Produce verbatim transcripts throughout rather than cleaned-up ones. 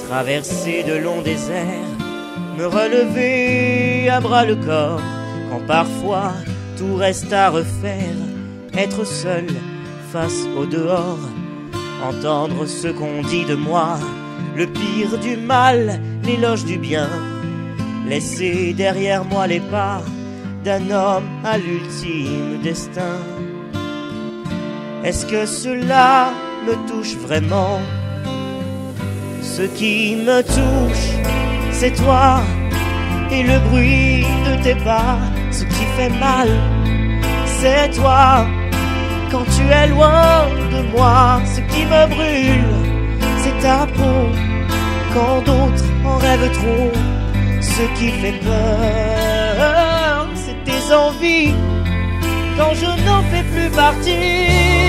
traverser de longs déserts, me relever à bras le corps, quand parfois tout reste à refaire, être seul face au dehors, entendre ce qu'on dit de moi, le pire du mal, l'éloge du bien, laisser derrière moi les pas d'un homme à l'ultime destin. Est-ce que cela me touche vraiment? Ce qui me touche, c'est toi et le bruit de tes pas. Ce qui fait mal, c'est toi quand tu es loin de moi. Ce qui me brûle, c'est ta peau quand d'autres en rêvent trop. Ce qui fait peur, c'est tes envies quand je n'en fais plus partie.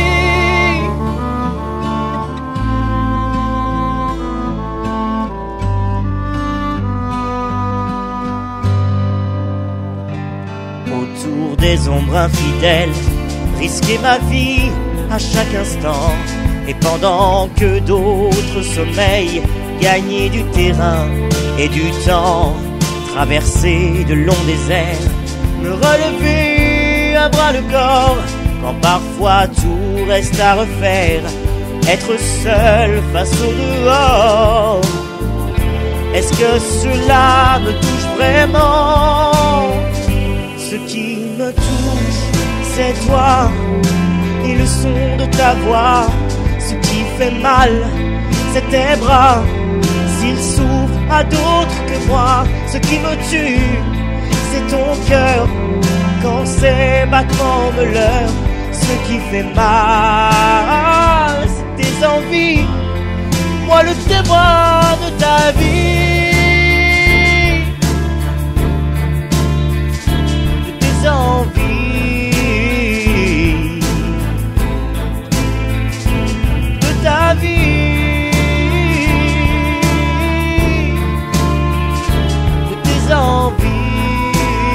Autour des ombres infidèles, risquer ma vie à chaque instant, et pendant que d'autres sommeillent, gagner du terrain et du temps, traverser de longs déserts, me relever à bras le corps, quand parfois tout reste à refaire, être seul face au dehors. Est-ce que cela me touche vraiment? Ce qui me touche, c'est toi et le son de ta voix. Ce qui fait mal, c'est tes bras, s'ils s'ouvrent à d'autres que moi. Ce qui me tue, c'est ton cœur quand ses battements me leurrent. Ce qui fait mal, c'est tes envies, moi le témoin de ta vie, de tes envies, de ta vie, de tes envies.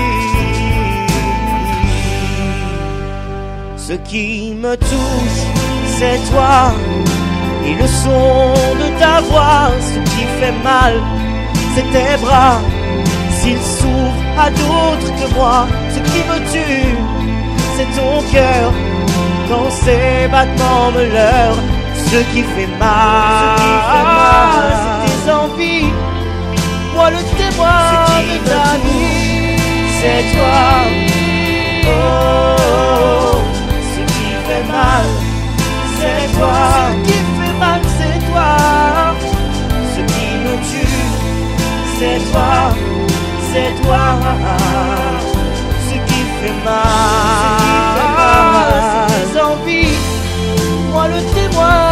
Ce qui me touche, c'est toi et le son de ta voix. Ce qui fait mal, c'est tes bras, s'ils s'ouvrent à d'autres que moi. Ce qui me tue, c'est ton cœur quand ses battements me leurrent. Ce qui fait mal, c'est tes envies, moi le témoin de ta vie. C'est toi, oh, ce qui fait mal, c'est toi. Ce qui fait mal, c'est toi. Ce qui me tue, c'est toi, c'est toi. Ce qui fait mal, c'est tes envies, moi le témoin